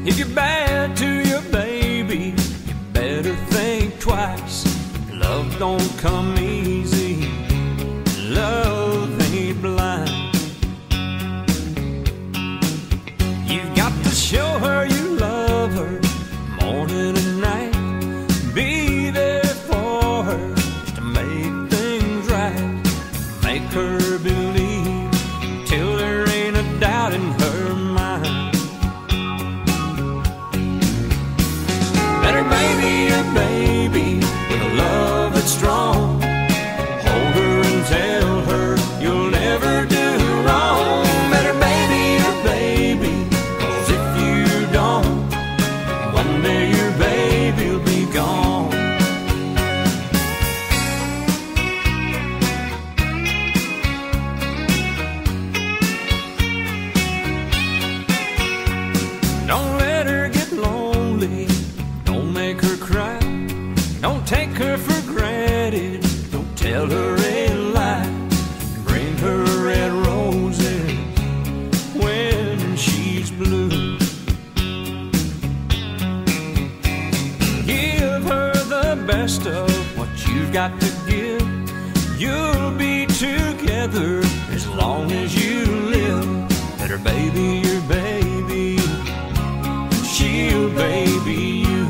If you're bad to your baby, you better think twice. Love don't come easy, love ain't blind. You've got to show her you love her morning and night. Be there for her just to make things right. Make her believe till there ain't a doubt in her mind. Better baby your baby with a love that's strong. Hold her and tell her you'll never do wrong. Better baby your baby, 'cause if you don't, one day your baby'll be gone. Don't let her get lonely, don't make her cry. Don't take her for granted, don't tell her a lie. Bring her red roses when she's blue. Give her the best of what you've got to give. You'll be together as long as you live. Better baby your baby, she'll baby you.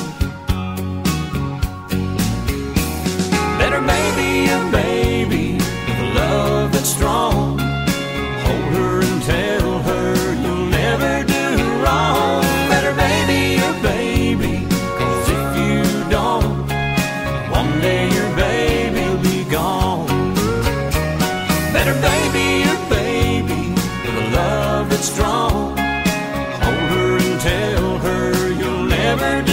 Better baby your baby with a love that's strong. Hold her and tell her you'll never do wrong. Better baby your baby, 'cause if you don't, one day your baby'll be gone. Better baby your baby with a love that's strong. Hold her and tell her you'll never do